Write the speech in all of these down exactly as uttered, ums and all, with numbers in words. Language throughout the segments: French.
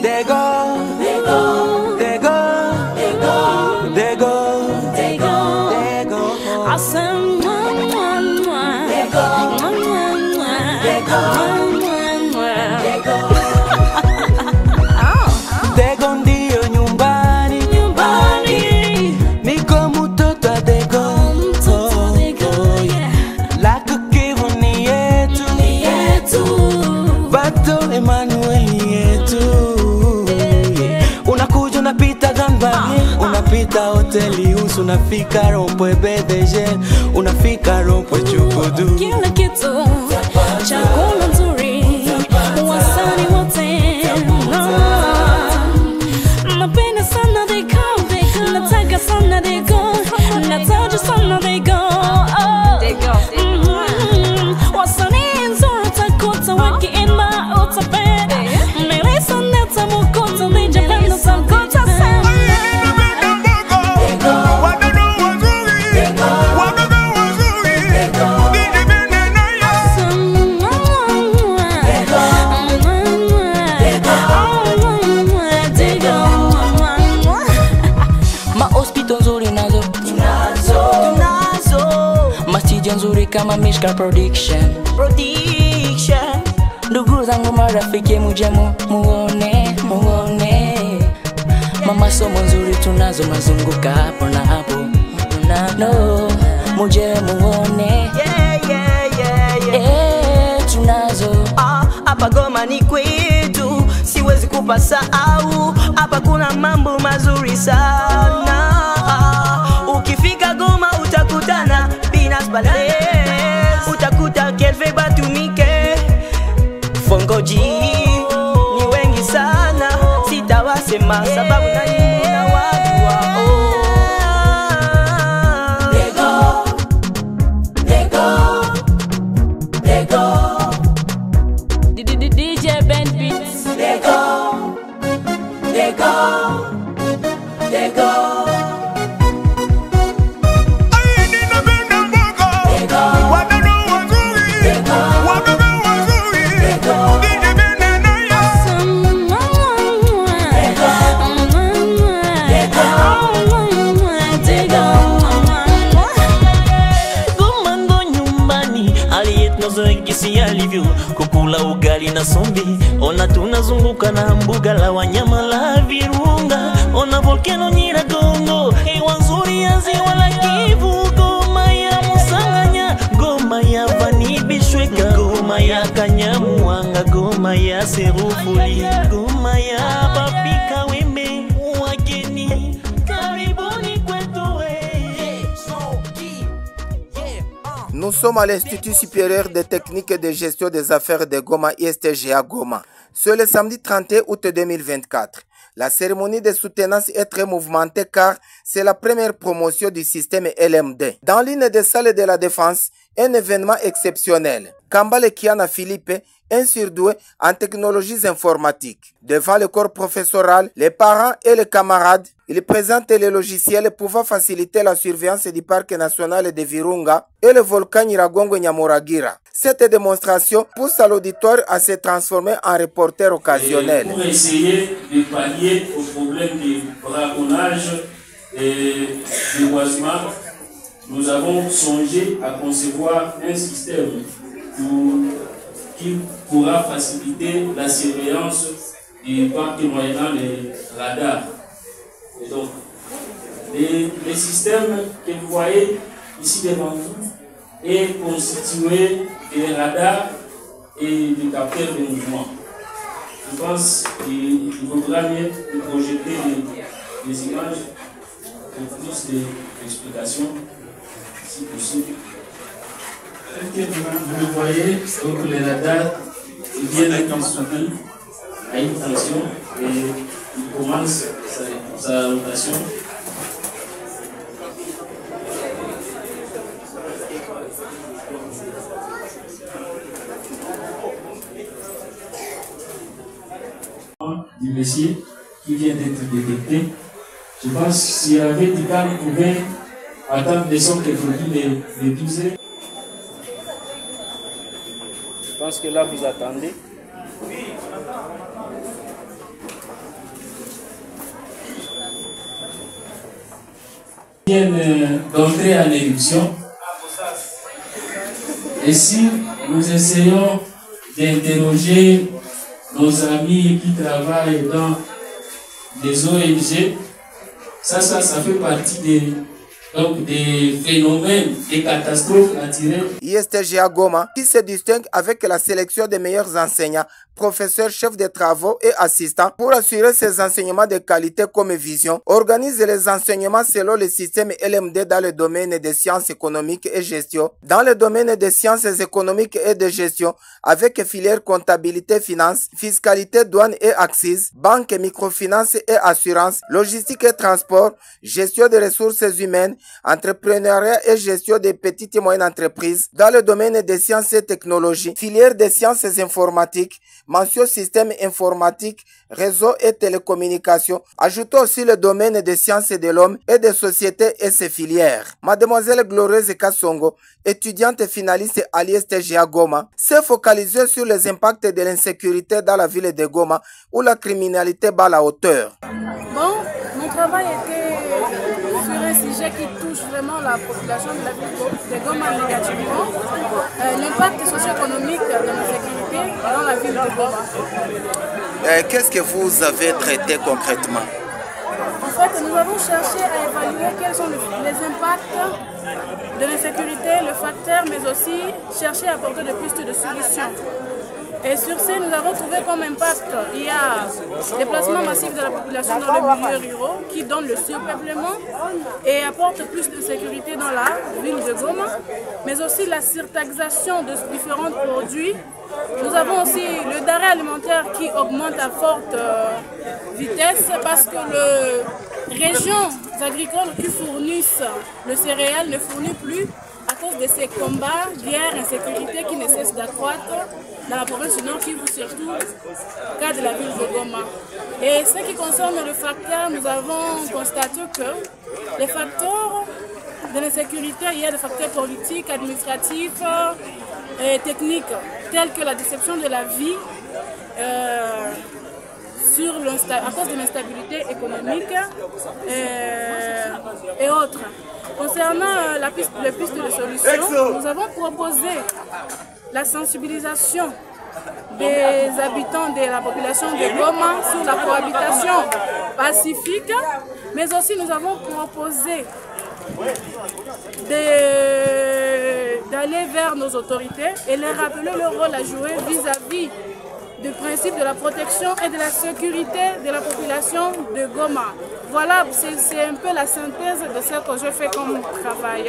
they go, they go, they go, they go, they go, they go, they go. I said, they go, they go, they go. Dego ndio nyumbani, nyumbani. Niko mtoto wa Dego, mtoto wa Dego, yeah. Lako kivu ni yetu, ni yetu. Bato Emmanuel ni yetu, yeah. Unakuja unapita Gambani, uh, unapita hoteli Usu, unafika Rompwe B D G, unafika Rompwe Chukudu. Kila kitu, chakula nzuri, wasani wote. Napenda sana they go, nataka sana they go, nataja sana they go, oh. They go, they go. Wasani nzuri utakuta wakiimba utapenda, melisa neta mukuta lijapenda utakuta sana. Nzuri kama Mishka Production, Production. Ndugu zangu marafiki muje mu, muone, muone. Mama somo nzuri tunazo mazunguka hapo na hapo. No, muje muone. Yeah, yeah, yeah, yeah. Eh, tunazo. Ah, hapa Goma ni kwetu, siwezi kupasahau. Hapa kuna mambo mazuri sana. Ah, ukifika Goma utakutana Balez, utakuta Kelve Batumike, Fongoji, ni wengi sana, sitawasema sababu na nini na watu wao. They go, they go, they go. D J Ben Beats. They go, they go, they go. Kukula ugali na sombi, ona tunazunguka na mbuga la wanyama la Virunga. Ona volcano Nyiragongo, hewa nzuri ya ziwa la Kivu. Goma ya Musanganya, Goma ya Vanibishweka, Goma ya Kanyamuanga, Goma ya Serufuli, Goma ya Babika Wembe. Wageni karibuni kwetu. Nous sommes à l'Institut supérieur des techniques et de gestion des affaires de Goma, I S T G A Goma. C'est le samedi trente et un août deux mille vingt-quatre. La cérémonie de soutenance est très mouvementée car c'est la première promotion du système L M D. Dans l'une des salles de la défense, un événement exceptionnel. Kambale Kiana Philippe, un surdoué en technologies informatiques. Devant le corps professoral, les parents et les camarades, il présente les logiciels pouvant faciliter la surveillance du parc national de Virunga et le volcan Nyiragongo Nyamuragira. Cette démonstration pousse à l'auditoire à se transformer en reporter occasionnel. Et pour essayer de pallier au problème du braconnage et du boisement, nous avons songé à concevoir un système pour, qui pourra faciliter la surveillance du parc moyennant les radars. Et donc, les, les systèmes que vous voyez ici devant vous est constitué de radars et de capteurs de mouvement. Je pense qu'il faudra mieux projeter les, les images pour plus d'explications, si possible. Vous le voyez, donc les radars viennent être soumis à une tension et il commence sa, sa rotation. Du messier qui vient d'être détecté. Je pense que s'il y avait du cas, vous pouvez attendre des sons que produit les, les douze. Je pense que là vous attendez. viennent d'entrer en éruption. Et si nous essayons d'interroger nos amis qui travaillent dans des O N G, ça, ça, ça fait partie des, donc, des phénomènes, des catastrophes naturelles. I S T G A Goma, qui se distingue avec la sélection des meilleurs enseignants, professeurs, chefs de travaux et assistants pour assurer ces enseignements de qualité comme vision, organise les enseignements selon le système L M D dans le domaine des sciences économiques et gestion, dans le domaine des sciences économiques et de gestion, avec filière comptabilité, finance, fiscalité, douane et axes, banque, microfinance et assurance, logistique et transport, gestion des ressources humaines, entrepreneuriat et gestion des petites et moyennes entreprises, dans le domaine des sciences et technologies, filière des sciences informatiques, mention système informatique, réseau et télécommunications. Ajoutons aussi le domaine des sciences de l'homme et des sociétés et ses filières. Mademoiselle Glorieuse Kassongo, étudiante finaliste à l'I S T G A Goma, s'est focalisée sur les impacts de l'insécurité dans la ville de Goma où la criminalité bat la hauteur. Bon, mon travail était sur un sujet qui touche vraiment la population de la ville de Goma négativement, euh, l'impact socio-économique de l'insécurité dans la ville de Goma. Euh, Qu'est-ce que vous avez traité concrètement? En fait, nous avons cherché à évaluer quels sont les, les impacts de l'insécurité, le facteur, mais aussi chercher à apporter des pistes de solutions. Et sur ce, nous avons trouvé comme impact, il y a le déplacement massif de la population dans les milieux ruraux qui donne le surpeuplement et apporte plus de sécurité dans la ville de Goma, mais aussi la surtaxation de différents produits. Nous avons aussi le denrée alimentaire qui augmente à forte euh, vitesse parce que les régions agricoles qui fournissent le céréal ne fournissent plus à cause de ces combats, guerres, insécurité qui ne cessent d'accroître dans la province du Nord Kivu, surtout au cas de la ville de Goma. Et ce qui concerne le facteur, nous avons constaté que les facteurs de l'insécurité, il y a des facteurs politiques, administratifs et techniques, tels que la déception de la vie, euh, sur à cause de l'instabilité économique euh, et autres. Concernant la piste, les pistes de solutions, nous avons proposé la sensibilisation des habitants de la population de Goma sur la cohabitation pacifique, mais aussi nous avons proposé d'aller vers nos autorités et leur rappeler leur rôle à jouer vis-à-vis du principe de la protection et de la sécurité de la population de Goma. Voilà, c'est un peu la synthèse de ce que je fais comme travail.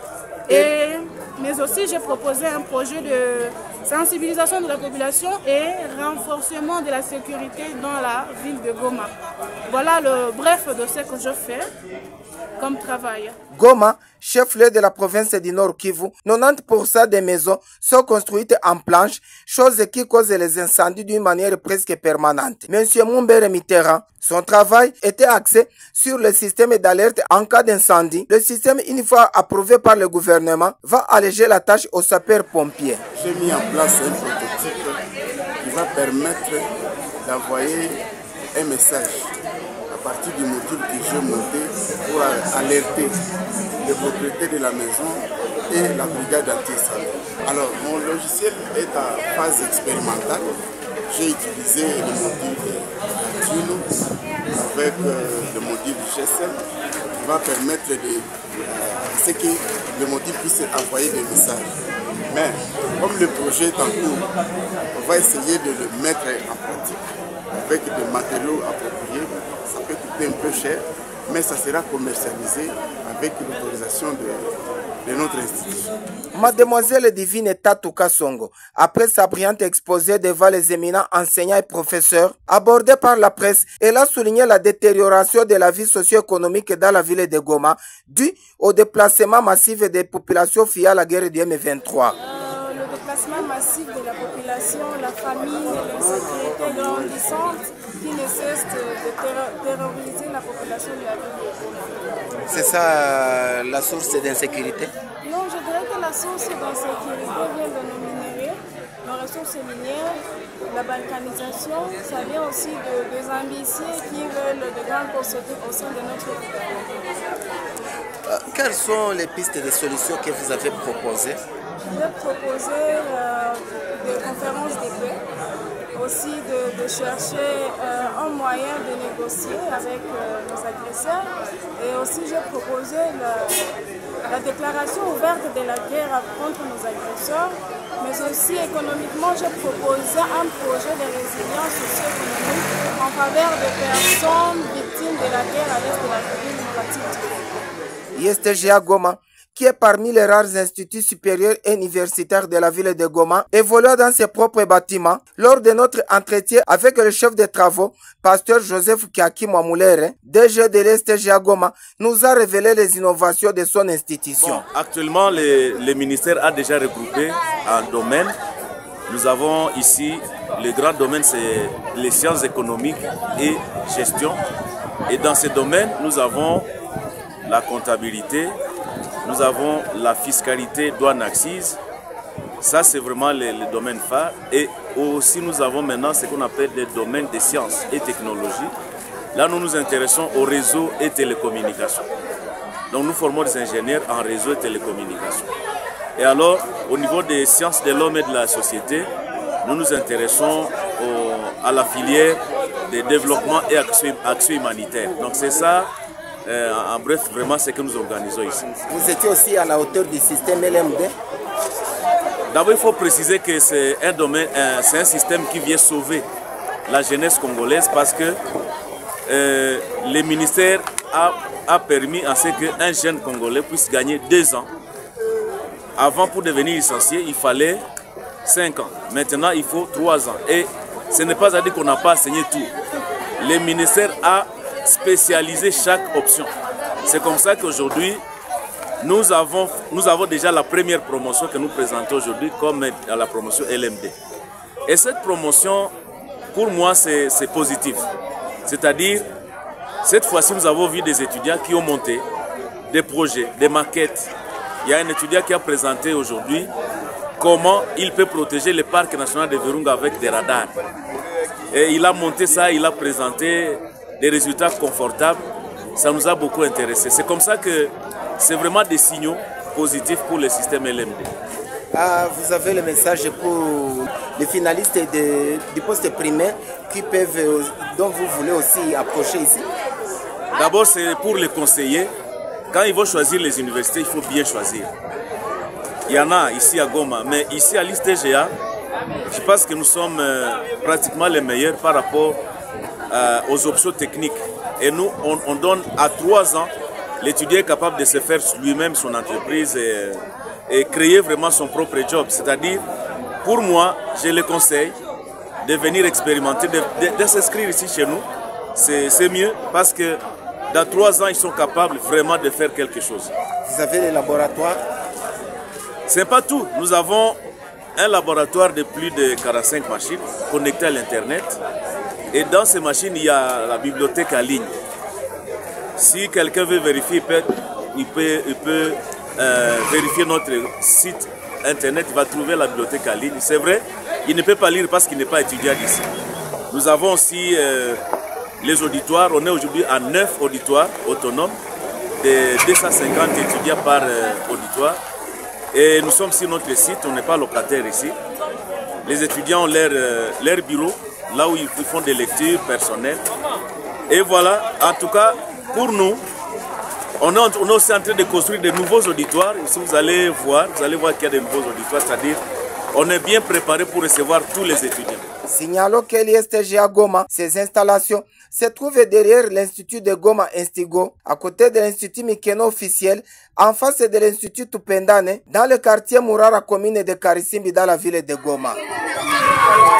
Et, mais aussi, j'ai proposé un projet de sensibilisation de la population et renforcement de la sécurité dans la ville de Goma. Voilà le bref de ce que je fais comme travail. Goma, chef-lieu de la province du Nord Kivu, quatre-vingt-dix pour cent des maisons sont construites en planches, chose qui cause les incendies d'une manière presque permanente. Monsieur Mumbere Mitterrand, son travail était axé sur le système d'alerte en cas d'incendie. Le système, une fois approuvé par le gouvernement, va alléger la tâche aux sapeurs-pompiers. J'ai mis en place un prototype qui va permettre d'envoyer un message à partir du module que j'ai monté pour alerter les propriétaires de la maison et la brigade anti-incendie. Alors, mon logiciel est en phase expérimentale. J'ai utilisé le module Arduino avec euh, le module G S M qui va permettre de euh, ce que le module puisse envoyer des messages. Mais comme le projet est en cours, on va essayer de le mettre en pratique avec des matériaux appropriés. Ça peut coûter un peu cher, mais ça sera commercialisé avec l'autorisation de, de notre institution. Mademoiselle Divine Tatou Kassongo, après sa brillante exposé devant les éminents enseignants et professeurs, abordée par la presse, elle a souligné la détérioration de la vie socio-économique dans la ville de Goma, due au déplacement massif des populations via la guerre du M vingt-trois. Euh, le déplacement massif de la population, la famine, l'insécurité grandissante qui ne cesse de, de terroriser la population de la ville de Goma. C'est ça euh, la source d'insécurité? Non, je dirais que la source d'insécurité vient de nos minéraux, nos ressources minières, la balkanisation, ça vient aussi de, des ambitieux qui veulent de grandes procédures au sein de notre ville. Euh, quelles sont les pistes de solutions que vous avez proposées? J'ai proposé euh, des conférences de paix, aussi de, de chercher euh, un moyen de négocier avec euh, nos agresseurs, et aussi j'ai proposé la, la déclaration ouverte de la guerre contre nos agresseurs, mais aussi économiquement j'ai proposé un projet de résilience socio-économique en faveur des personnes victimes de la guerre à l'est de la République démocratique du Congo. I S T G A Goma, qui est parmi les rares instituts supérieurs et universitaires de la ville de Goma, évoluant dans ses propres bâtiments. Lors de notre entretien avec le chef des travaux, pasteur Joseph Kiaki Mwamoulere, D G de l'I S T G A Goma, nous a révélé les innovations de son institution. Bon, actuellement, le, le ministère a déjà regroupé un domaine. Nous avons ici, le grand domaine, c'est les sciences économiques et gestion. Et dans ce domaine, nous avons la comptabilité, nous avons la fiscalité, douane, axes. Ça, c'est vraiment le, le domaine phare. Et aussi, nous avons maintenant ce qu'on appelle les domaines des sciences et technologies. Là, nous nous intéressons au réseau et télécommunications. Donc, nous formons des ingénieurs en réseau et télécommunications. Et alors, au niveau des sciences de l'homme et de la société, nous nous intéressons au, à la filière de développement et action, action humanitaire. Donc, c'est ça. Euh, en bref, vraiment, c'est que nous organisons ici. Vous étiez aussi à la hauteur du système L M D? D'abord, il faut préciser que c'est un domaine, euh, c'est un système qui vient sauver la jeunesse congolaise parce que euh, le ministère a, a permis à ce qu'un jeune Congolais puisse gagner deux ans. Avant, pour devenir licencié, il fallait cinq ans. Maintenant, il faut trois ans. Et ce n'est pas à dire qu'on n'a pas enseigné tout. Le ministère a spécialiser chaque option. C'est comme ça qu'aujourd'hui, nous avons, nous avons déjà la première promotion que nous présentons aujourd'hui comme la promotion L M D. Et cette promotion, pour moi, c'est positif. C'est-à-dire, cette fois-ci, nous avons vu des étudiants qui ont monté des projets, des maquettes. Il y a un étudiant qui a présenté aujourd'hui comment il peut protéger le parc national de Virunga avec des radars. Et il a monté ça, il a présenté des résultats confortables, ça nous a beaucoup intéressé. C'est comme ça que c'est vraiment des signaux positifs pour le système L M D. Ah, vous avez le message pour les finalistes de, du poste primaire qui peuvent, dont vous voulez aussi approcher ici? D'abord, c'est pour les conseillers. Quand ils vont choisir les universités, il faut bien choisir. Il y en a ici à Goma, mais ici à l'I S T G A, je pense que nous sommes pratiquement les meilleurs par rapport Euh, aux options techniques. Et nous, on, on donne à trois ans, l'étudiant est capable de se faire lui-même son entreprise et, et créer vraiment son propre job. C'est-à-dire, pour moi, je le conseille de venir expérimenter, de, de, de s'inscrire ici chez nous. C'est mieux parce que dans trois ans, ils sont capables vraiment de faire quelque chose. Vous avez les laboratoires? C'est pas tout. Nous avons un laboratoire de plus de quarante-cinq machines connectées à l'Internet. Et dans ces machines, il y a la bibliothèque en ligne. Si quelqu'un veut vérifier, il peut, il peut, il peut euh, vérifier notre site internet, il va trouver la bibliothèque en ligne. C'est vrai, il ne peut pas lire parce qu'il n'est pas étudiant ici. Nous avons aussi euh, les auditoires. On est aujourd'hui à neuf auditoires autonomes, de deux cent cinquante étudiants par euh, auditoire. Et nous sommes sur notre site, on n'est pas locataire ici. Les étudiants ont leur, euh, leur bureau, là où ils font des lectures personnelles. Et voilà, en tout cas, pour nous, on est, on est aussi en train de construire de nouveaux auditoires. Ici, vous allez voir, vous allez voir qu'il y a de nouveaux auditoires, c'est-à-dire on est bien préparé pour recevoir tous les étudiants. Signalons que l'I S T G A Goma, ses installations se trouvent derrière l'Institut de Goma Instigo, à côté de l'Institut Mikeno officiel, en face de l'Institut Tupendane, dans le quartier Mourara, commune de Karisimbi, dans la ville de Goma.